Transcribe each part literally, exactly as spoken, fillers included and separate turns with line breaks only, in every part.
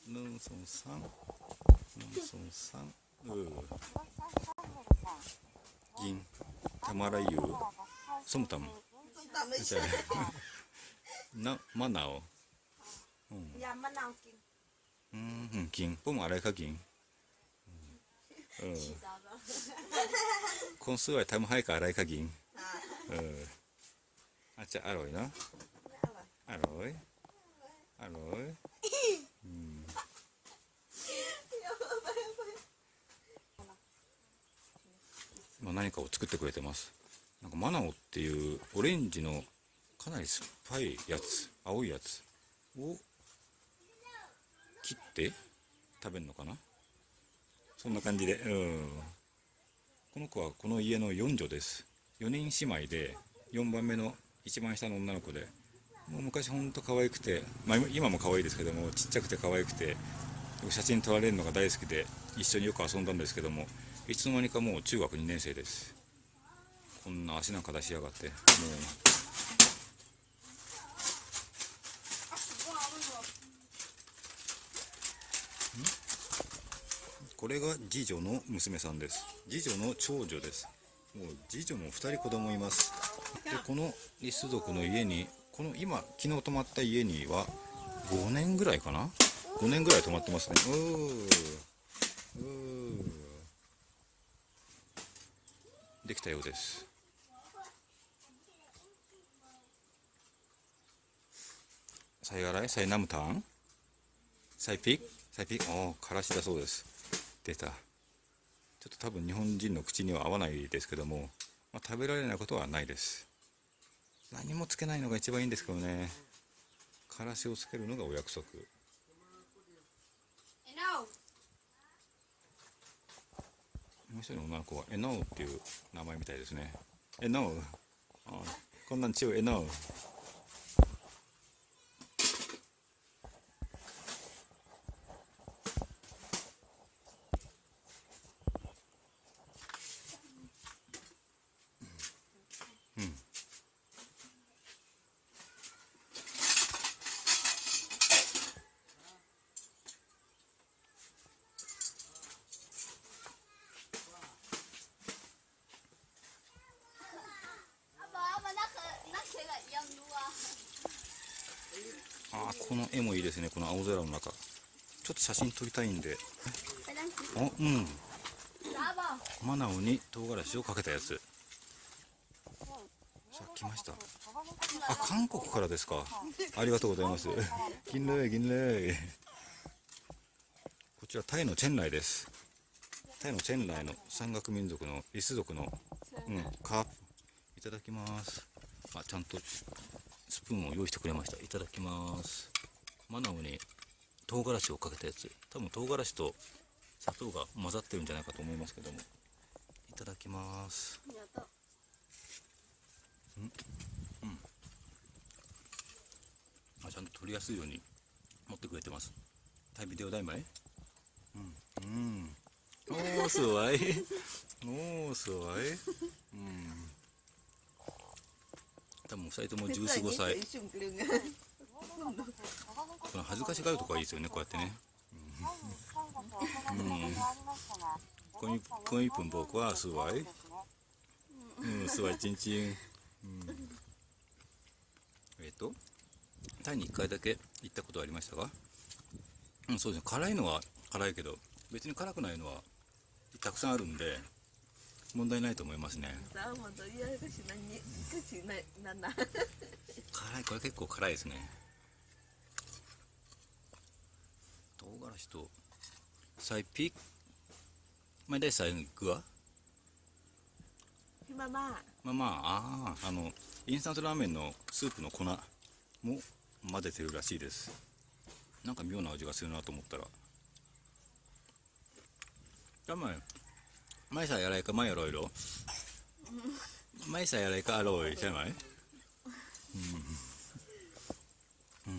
능송산, 능송산, 으, 긴, 타마라유, 솜땀, 자, 나, 마나오,
Dạ mã nào kìa.
음, 긴, 뿜 알아야 긴, 어, 콘스와 타면 하이까 알아야 긴, 어, 아짜 알아요, 나, 알아요, 알아요.まあ何かを作ってくれてます。なんかマナオっていうオレンジのかなり酸っぱいやつ、青いやつを切って食べるのかな、そんな感じで、うん。この子はこの家の四女です。よにん姉妹でよんばんめの一番下の女の子で、もう昔ほんと可愛くて、まあ、今も可愛いですけども、ちっちゃくて可愛くて写真撮られるのが大好きで一緒によく遊んだんですけども、いつの間にかもう中学にねん生です。こんな足なんか出しやがって、もうこれが次女の娘さんです。次女の長女です。もう次女もふたり子供います。でこのリス族の家に、この今昨日泊まった家にはごねんぐらいかな、ごねんぐらい泊まってますね。うーうーできたようです。サイガライ、サイナムタン、サイピック、サイピック、おー、からしだそうです。出た。ちょっと多分日本人の口には合わないですけども、まあ、食べられないことはないです。何もつけないのが一番いいんですけどね。からしをつけるのがお約束。もう一人の女の子はエノウっていう名前みたいですね。エノウ、あ、こんなんちゅうエノウ。あー、この絵もいいですね。この青空の中、ちょっと写真撮りたいんで。お、うん、マナオに唐辛子をかけたやつ。さあ来ました。あ、韓国からですか。ありがとうございます。銀類銀類。こちらタイのチェンライです。タイのチェンライの山岳民族のリス族の、うん、カープいただきます。あ、ちゃんとスプーンを用意してくれました。いただきます。マナオに唐辛子をかけたやつ、多分唐辛子と砂糖が混ざってるんじゃないかと思いますけども、いただきます。うん、うん、あ、ちゃんと取りやすいように持ってくれてます。タイビデオ大前、うん、うん、おーすごいおーすごい、うん、多分ふたりともじゅうよん、ごさい。この恥ずかしがるとこはいいですよね、こうやってね。うん、このこのいっぷん僕はすごい、うん、すごいちんちん、うん、えっとタイにいっかいだけ行ったことはありましたが、うん、そうですね、辛いのは辛いけど別に辛くないのはたくさんあるんで問題ないと思いますね。辛い、これ結構辛いですね。唐辛子とサイピック、まあ大サイグはまあまあ、まあまあ、ああ、あのインスタントラーメンのスープの粉も混ぜてるらしいです。なんか妙な味がするなと思ったら、たまんマイサやらいかマイアロイロマイサやらいかアロイじゃない。うん、うん、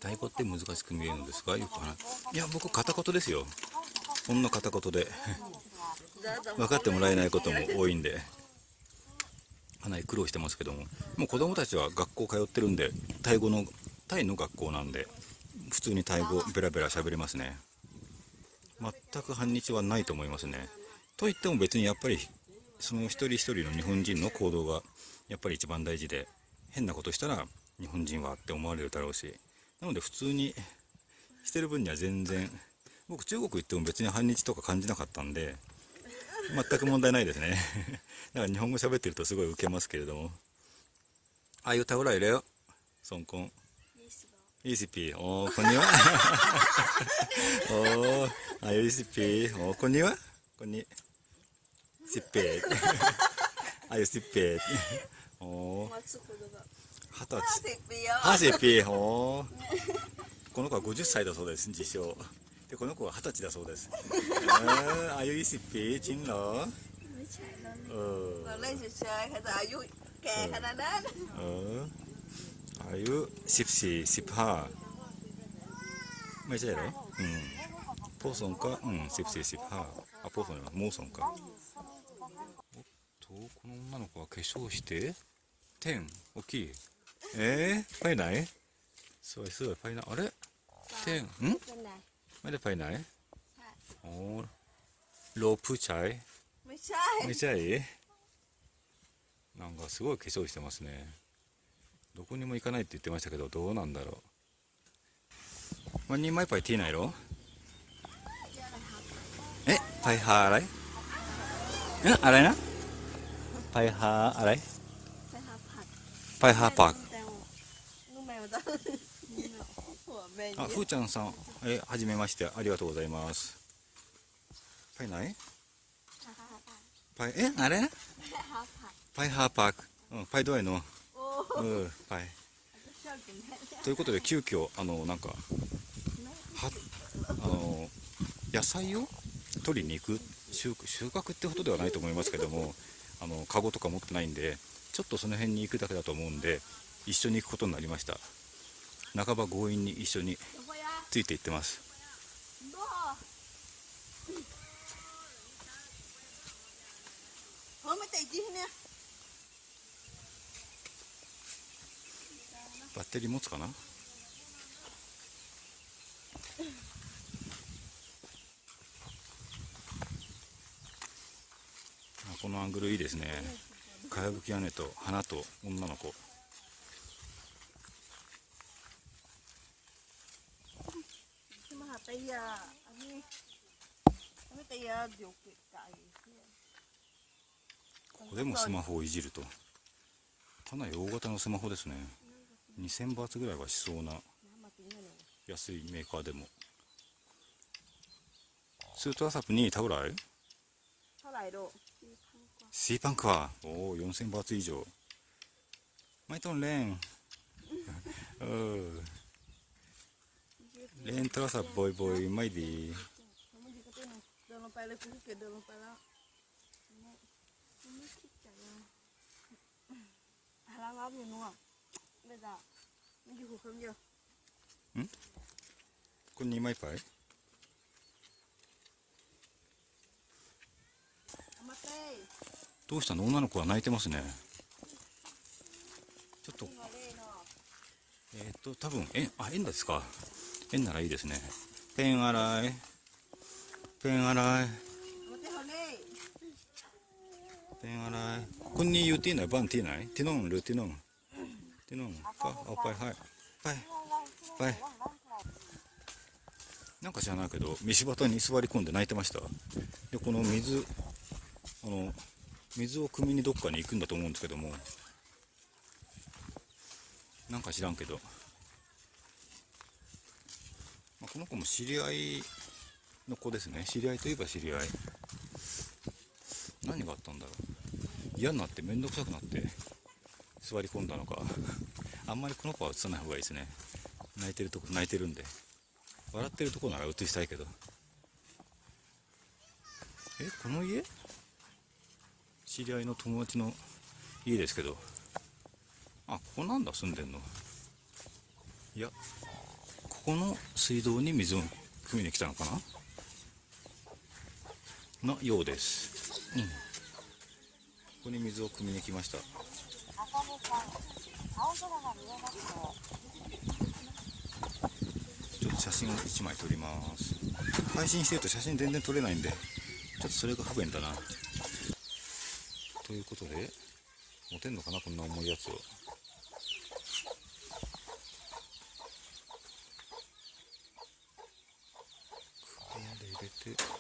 タイ語って難しく見えるんですか？よく話いや僕片言ですよ。こんな片言で分かってもらえないことも多いんでかなり苦労してますけども、もう子供たちは学校通ってるんで、タイ語のタイの学校なんで普通にタイ語ベラベラ喋れますね。全く反日はないと思いますね。といっても別にやっぱりその一人一人の日本人の行動がやっぱり一番大事で、変なことしたら日本人はって思われるだろうし、なので普通にしてる分には全然、僕中国行っても別に反日とか感じなかったんで全く問題ないですねだから日本語喋ってるとすごいウケますけれども、ああいうタオラいれよソンコンイーシピー、おーこんにはおーあゆいしぴー、おーこんにはこんにしっぺーあゆしっぺーおー二十歳はじぴー、おーこの子はごじゅっさいだそうです、自称で。この子は二十歳だそうです。えー、อายุยี่สิบปีจริงเหรอเออ
เราเล่นเฉยๆค่ะแต่อายุแก่ขนาดนั้น
เอออายุสิบสี่สิบห้าไม่ใช่เหรออืมポーソンかうんสิบสี่สิบห้าあポーソンじゃないモーソンか。おっとこの女の子は化粧して点大きいえー、ไปไหนสวยสวยไปไหนあれ点ん
เป็นไง
ไม่ได้ไปไหนโอ้โลผู้ชาย
ไม่ใช่
ไม่ใช่なんかすごい化粧してますね。どこにも行かないって言ってましたけど、どうなんだろう。วันนี้ไม่ไปที่ไหนหรอเอ๊ะไปหาอะไรเอ๊ะอะไรนะไปหาอะไร
ไปหาผัก
ไปหาパーク
นุ่มแมวจ้ะหัวแมว
あ、ふーちゃんさん、え、はじめましてありがとうございます。ไปไหนไปเอ๊ะอะไรนะไปหาパークうんไปด้วยเนาะうんไปということで急遽あのなんかはあの野菜を取りに行く 収, 収穫ってことではないと思いますけども、あのカゴとか持ってないんでちょっとその辺に行くだけだと思うんで一緒に行くことになりました。半ば強引に一緒について行ってます。バッテリー持つかな。このアングルいいですね。かやぶき屋根と花と女の子。ここでもスマホをいじるとかなり大型のスマホですね。にせんバーツぐらいはしそうな安いメーカーでも。スートアサプにタオライシーパンクはおおよんせんバーツ以上マイトンレンレントラサボイボイマイディんこれにまいパイどうしたの？女の子は泣いてますね。ちょっとえっと多分えあ円ですか。円ならいいですね。ペン洗いペン洗いペン洗いこんに言うていないバンティーないティノンルティノンティノンかあパイはいパイパイなんか知らないけど道端に座り込んで泣いてました。でこの水あの水を汲みにどっかに行くんだと思うんですけども、なんか知らんけど、まあ、この子も知り合いの子ですね。知り合いといえば知り合い。何があったんだろう。嫌になって面倒くさくなって座り込んだのかあんまりこの子は映さない方がいいですね。泣いてるとこ泣いてるんで。笑ってるとこなら映したいけど。えこの家知り合いの友達の家ですけど、あここなんだ住んでんの。いやこの水道に水を汲みに来たのかなのようです。うん。ここに水を汲みに来ました。ちょっと写真をいちまい撮ります。配信してると写真全然撮れないんで、ちょっとそれが不便だな。ということで、持てんのかな、こんな重いやつを。ここまで入れて、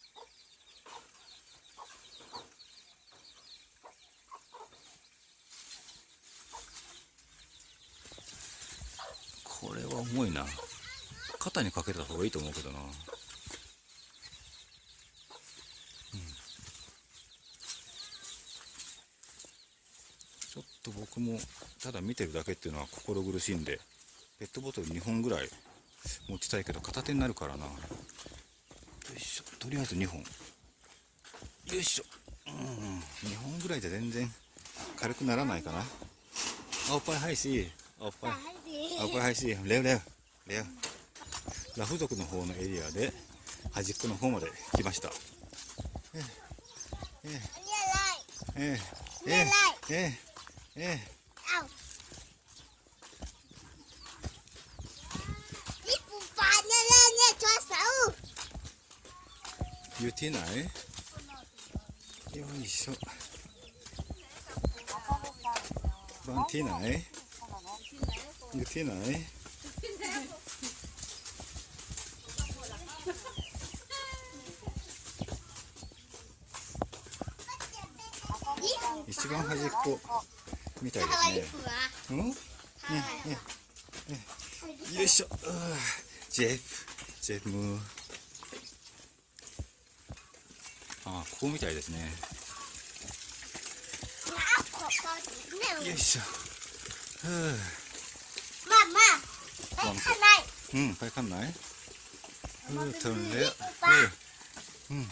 これは重いな。肩にかけた方がいいと思うけどな。ちょっと僕もただ見てるだけっていうのは心苦しいんで、ペットボトルにほんぐらい持ちたいけど片手になるからな。よいしょ、とりあえずにほん。よいしょ。うん、にほんぐらいじゃ全然軽くならないかな。青パイハイシー、青パイ、青パイハイシー、レウレウ、レウ。ラフ族の方のエリアで端っこの方まで来ました。ええええええええええ言ってない？よいしょ。バンティーない？言ってない？一番端っこみたいですね。うん？ねねね。よいしょ。ジェフ、ジェフムー。ああ、ここみたいですね。よいしょ。ふう。うん、パイかんない？ふう、飛んで。うん。うん。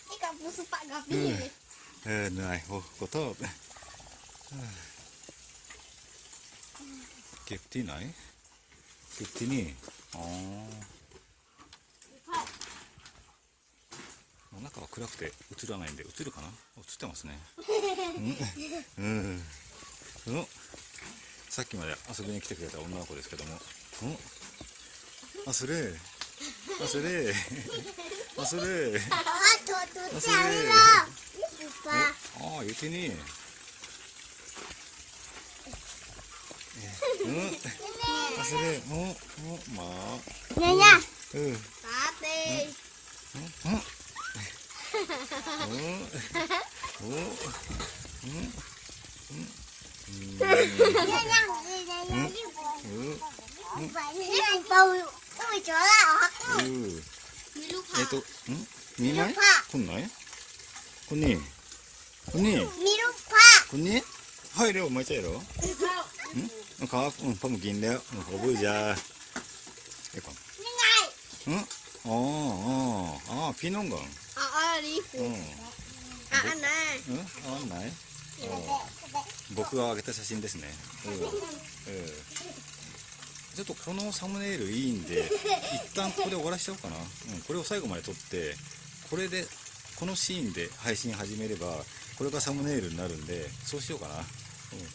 えー、เหนื่อยโอ้ขอโทษเก็บที่ไหนเก็บที่นี่อ๋อ中は暗くて映らないんで、映るかな？映ってますね。うん、うん、うん、さっきまで遊びに来てくれた女の子ですけども、うん、あ、それあ、それあ、それあ、それああ、言ってねえ。うん、あ、それ、うん、うん、まあ。うん、うん、うん、うん、えっと、ん見ないこんないこんにこんにこんにはい래요ไม่ใช่เหรอうんครับうんパムกินแล้วขอบคุณจ้าเอ้ก่อนうんอ๋ออ๋ออ๋อพี่น้องก่อน
あ、あり
うん
あ、あない
うんあない僕が上げた写真ですね。うん、うん、ちょっとこのサムネイルいいんで一旦ここで終わらしちゃおうかな。うん、これを最後まで撮ってこれでこのシーンで配信始めればこれがサムネイルになるんでそうしようかな。うん